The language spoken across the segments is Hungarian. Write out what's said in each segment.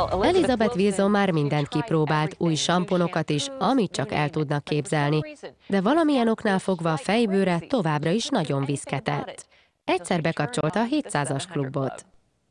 Elizabeth Wilson már mindent kipróbált, új samponokat is, amit csak el tudnak képzelni. De valamilyen oknál fogva a fejbőre továbbra is nagyon viszketett. Egyszer bekapcsolta a 700-as klubot.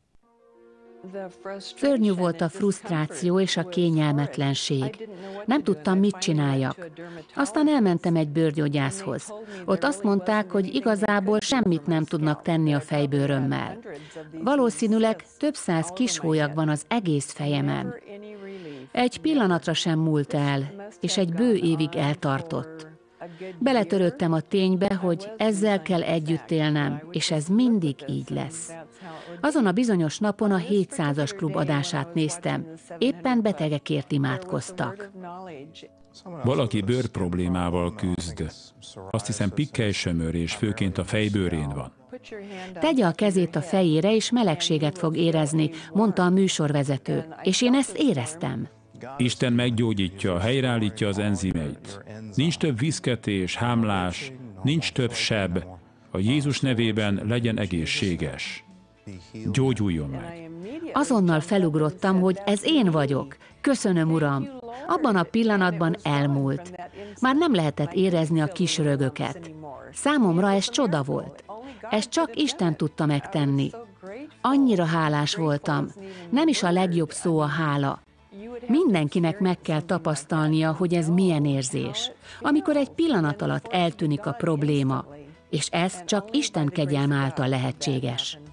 Szörnyű volt a frusztráció és a kényelmetlenség. Nem tudtam, mit csináljak. Aztán elmentem egy bőrgyógyászhoz. Ott azt mondták, hogy igazából semmit nem tudnak tenni a fejbőrömmel. Valószínűleg több száz kis hólyag van az egész fejemen. Egy pillanatra sem múlt el, és egy bő évig eltartott. Beletörődtem a ténybe, hogy ezzel kell együtt élnem, és ez mindig így lesz. Azon a bizonyos napon a 700-as klub adását néztem. Éppen betegekért imádkoztak. Valaki bőr problémával küzd. Azt hiszem pikkely-sömör, és főként a fejbőrén van. Tegye a kezét a fejére, és melegséget fog érezni, mondta a műsorvezető, és én ezt éreztem. Isten meggyógyítja, helyreállítja az enzimeit. Nincs több viszketés, hámlás, nincs több seb. A Jézus nevében legyen egészséges. Gyógyuljon meg. Azonnal felugrottam, hogy ez én vagyok. Köszönöm, Uram. Abban a pillanatban elmúlt. Már nem lehetett érezni a kis rögöket. Számomra ez csoda volt. Ezt csak Isten tudta megtenni. Annyira hálás voltam. Nem is a legjobb szó a hála. Mindenkinek meg kell tapasztalnia, hogy ez milyen érzés, amikor egy pillanat alatt eltűnik a probléma, és ez csak Isten kegyelme által lehetséges.